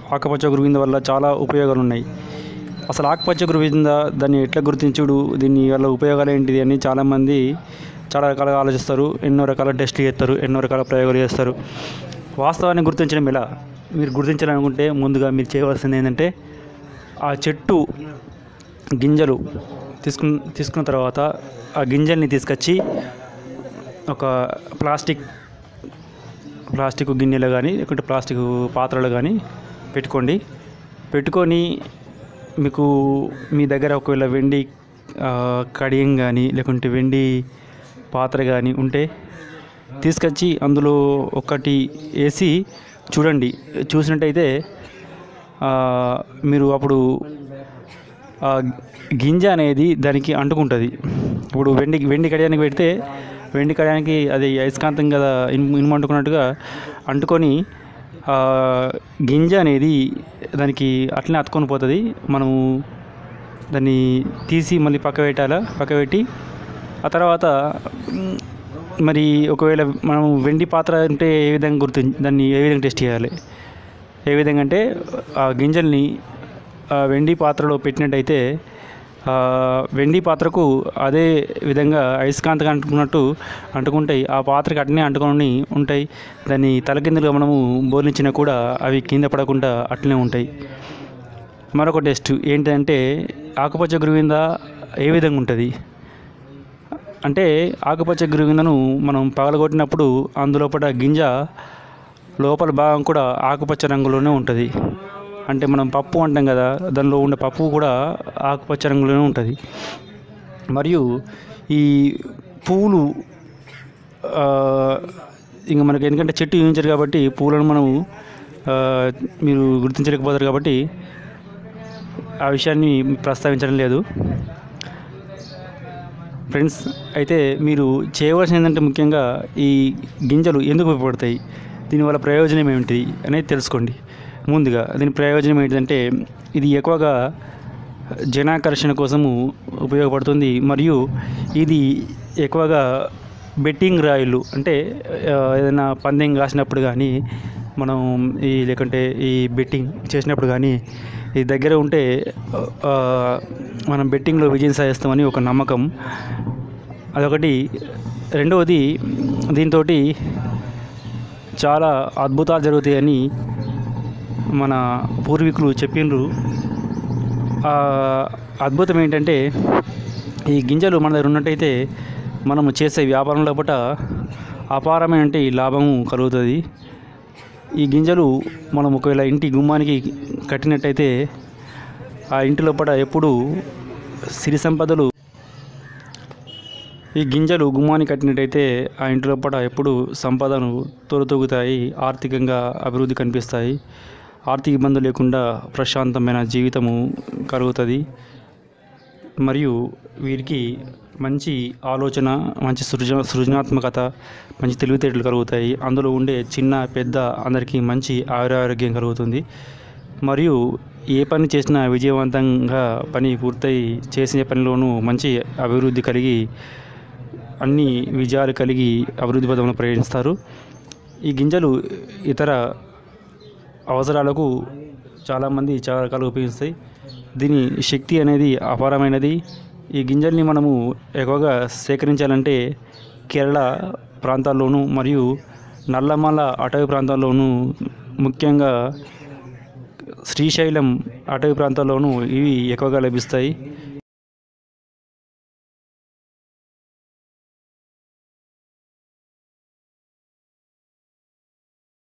ఆకుపచ్చ గురువింద వల్ల చాలా ఉపయోగాలు ఉన్నాయి. అసలు ఆకుపచ్చ గురువింద దాన్ని ఎట్లా గుర్తించుడు, దీని వల్ల ఉపయోగాలు ఏంటిది అని చాలామంది చాలా రకాలుగా ఆలోచిస్తారు. ఎన్నో రకాల టెస్టులు చేస్తారు, ఎన్నో రకాల ప్రయోగాలు చేస్తారు. వాస్తవాన్ని గుర్తించడం ఎలా? మీరు గుర్తించాలనుకుంటే ముందుగా మీరు చేయవలసింది ఏంటంటే, ఆ చెట్టు గింజలు తీసుకున్న తర్వాత ఆ గింజల్ని తీసుకొచ్చి ఒక ప్లాస్టిక్ గిన్నెలో కానీ లేకుంటే ప్లాస్టిక్ పాత్రలో కానీ పెట్టుకొని మీకు మీ దగ్గర ఒకవేళ వెండి కడియం కానీ లేకుంటే వెండి పాత్ర కానీ ఉంటే తీసుకొచ్చి అందులో ఒకటి వేసి చూడండి. చూసినట్టయితే మీరు అప్పుడు గింజ అనేది దానికి అంటుకుంటుంది. ఇప్పుడు వెండి కడియానికి పెడితే వెండి కడియానికి అది అయస్కాంతం కదా, ఇనుము అంటుకున్నట్టుగా అంటుకొని గింజ అనేది దానికి అట్లనే అతుకొని పోతుంది. మనము దాన్ని తీసి మళ్ళీ పక్కపెట్టి ఆ తర్వాత మరి ఒకవేళ మనం వెండి పాత్ర అంటే ఏ విధంగా దాన్ని ఏ విధంగా టెస్ట్ చేయాలి, ఏ విధంగా అంటే ఆ గింజల్ని వెండి పాత్రలో పెట్టినట్టయితే వెండి పాత్రకు అదే విధంగా అయస్కాంతంగా అంటుకుంటాయి. ఆ పాత్రకి అట్నే అంటుకొని ఉంటాయి. దాన్ని తలకిందులుగా మనము బోర్లించినా కూడా అవి కింద పడకుండా అట్లనే ఉంటాయి. మరొక టెస్ట్ ఏంటంటే, ఆకుపచ్చ గురువింద ఏ విధంగా ఉంటుంది అంటే, ఆకుపచ్చ గురువిందను మనం పగలగొట్టినప్పుడు అందులోపల గింజ లోపల భాగం కూడా ఆకుపచ్చ రంగులోనే ఉంటుంది. అంటే మనం పప్పు అంటాం కదా, దానిలో ఉన్న పప్పు కూడా ఆకుపచ్చ రంగులోనే ఉంటుంది. మరియు ఈ పూలు ఇంకా మనకి ఎందుకంటే చెట్టు చూపించారు కాబట్టి పూలను మనం మీరు గుర్తించలేకపోతారు కాబట్టి ఆ విషయాన్ని ప్రస్తావించడం లేదు. ఫ్రెండ్స్, అయితే మీరు చేయవలసింది ఏంటంటే, ముఖ్యంగా ఈ గింజలు ఎందుకు ఉపయోగపడతాయి, దీనివల్ల ప్రయోజనం ఏమిటి అనేది తెలుసుకోండి. ముందుగా దీని ప్రయోజనం ఏంటంటే, ఇది ఎక్కువగా జనాకర్షణ కోసము ఉపయోగపడుతుంది. మరియు ఇది ఎక్కువగా బెట్టింగ్ రాయిలు అంటే ఏదైనా పందెం కాసినప్పుడు కానీ మనం లేకుంటే ఈ బెట్టింగ్ చేసినప్పుడు కానీ ఈ దగ్గర ఉంటే మనం బెట్టింగ్లో విజయం సాధిస్తామని ఒక నమ్మకం, అదొకటి. రెండవది, దీంతో చాలా అద్భుతాలు జరుగుతాయని మన పూర్వీకులు చెప్పిండ్రు. అద్భుతం ఏంటంటే, ఈ గింజలు మన దగ్గర ఉన్నట్టయితే మనము చేసే వ్యాపారం లోపల అపారమైన లాభము కలుగుతుంది. ఈ గింజలు మనం ఒకవేళ ఇంటి గుమ్మానికి కట్టినట్టయితే ఆ ఇంటి లోపల ఎప్పుడు సిరి సంపదలు, ఈ గింజలు గుమ్మానికి కట్టినట్టయితే ఆ ఇంటి లోపల ఎప్పుడు సంపదను తొలతూగుతాయి, ఆర్థికంగా అభివృద్ధి కనిపిస్తాయి, ఆర్థిక ఇబ్బందులు లేకుండా ప్రశాంతమైన జీవితము కలుగుతుంది. మరియు వీరికి మంచి ఆలోచన, మంచి సృజనాత్మకత, మంచి తెలివితేటలు కలుగుతాయి. అందులో ఉండే చిన్న పెద్ద అందరికీ మంచి ఆరోగ్యం కలుగుతుంది. మరియు ఏ పని చేసినా విజయవంతంగా పని పూర్తయి చేసే పనిలోనూ మంచి అభివృద్ధి కలిగి అన్ని విజయాలు కలిగి అభివృద్ధి పదంలో ప్రయాణిస్తారు. ఈ గింజలు ఇతర అవసరాలకు చాలామంది చాలా రకాలుగా ఉపయోగిస్తాయి. దీని శక్తి అనేది అపారమైనది. ఈ గింజల్ని మనము ఎక్కువగా సేకరించాలంటే కేరళ ప్రాంతాల్లోనూ మరియు నల్లమల అటవీ ప్రాంతాల్లోనూ, ముఖ్యంగా శ్రీశైలం అటవీ ప్రాంతాల్లోనూ ఇవి ఎక్కువగా లభిస్తాయి.